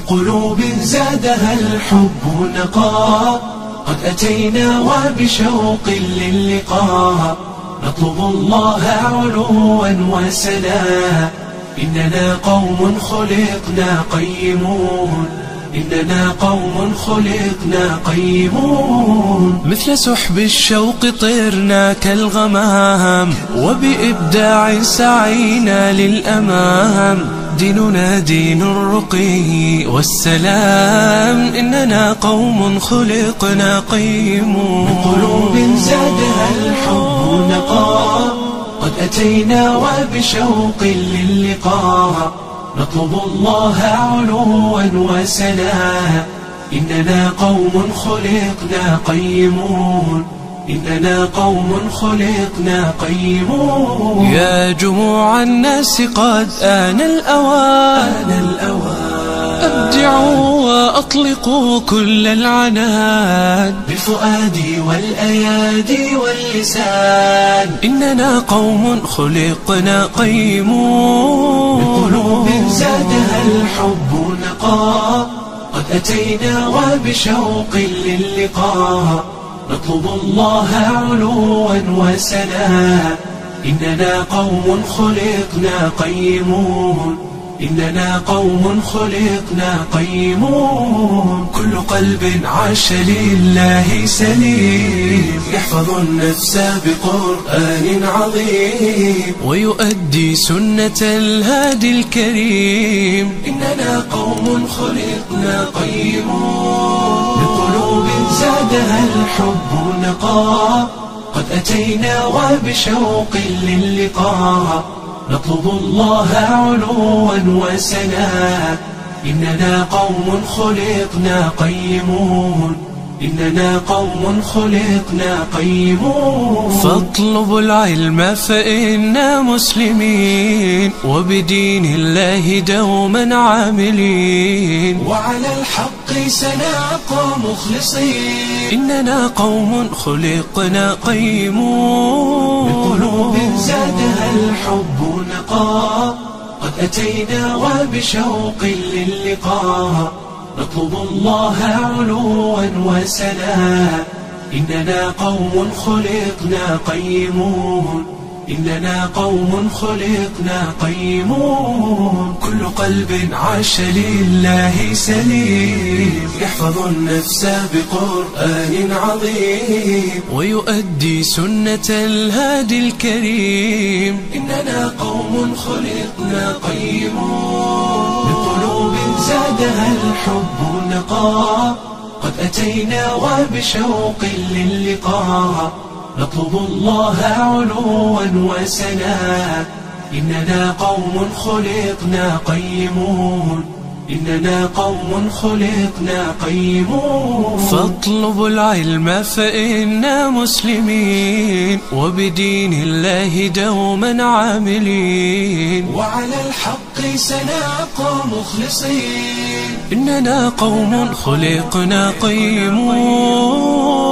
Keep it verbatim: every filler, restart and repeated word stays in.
بقلوب زادها الحب نقاء، قد أتينا وبشوق للقاء، نطلب الله علوا وسنا. إننا قوم خلقنا قيمون، إننا قوم خلقنا قيمون. مثل سحب الشوق طرنا كالغمام، وبإبداع سعينا للأمام. ديننا دين الرقي والسلام، إننا قوم خلقنا قيمون. بقلوب زادها الحب نقاء، قد أتينا وبشوق للقاء، نطلب الله علوا وسنا. إننا قوم خلقنا قيمون، إننا قوم خلقنا قيمون. يا جموع الناس قد آن الأوان، آن الأوان أبدعوا وأطلقوا كل العنان، بالفؤاد والأيادي واللسان. إننا قوم خلقنا قيمون. بقلوب زادها الحب نقاء، قد أتينا وبشوق للقاء، نطلب الله علوا وسنا. إننا قوم خلقنا قيمون، إننا قوم خلقنا قيمون. كل قلب عاش لله سليم، يحفظ النفس بقرآن عظيم، ويؤدي سنة الهادي الكريم. إننا قوم خلقنا قيمون. بقلوب زادها الحب نقاء، قد أتينا وبشوق للقاء، نطلب الله علوا وسنا. إننا قوم خلقنا قيمون، إننا قوم خلقنا قيمون. فاطلبوا العلم فإنا مسلمين، وبدين الله دوما عاملين، وعلى الحق سنبقى مخلصين. إننا قوم خلقنا قيمون. بقلوب زادها الحب نقاء، قد أتينا وبشوق للقاء، نطلب الله علوا وسنا. إننا قوم خلقنا قيمون، إننا قوم خلقنا قيمون. كل قلب عاش لله سليم، يحفظ النفس بقرآن عظيم، ويؤدي سنة الهادي الكريم. إننا قوم خلقنا قيمون. بقلوب زادها الحب نقاء، قد أتينا وبشوق للقاء، نطلب الله علوا وسنا. إننا قوم خلقنا قيمون، إننا قوم خلقنا قيمون. فاطلبوا العلم فإنا مسلمين، وبدين الله دوما عاملين، وعلى الحق سنبقى مخلصين. إننا قوم خلقنا قيمون.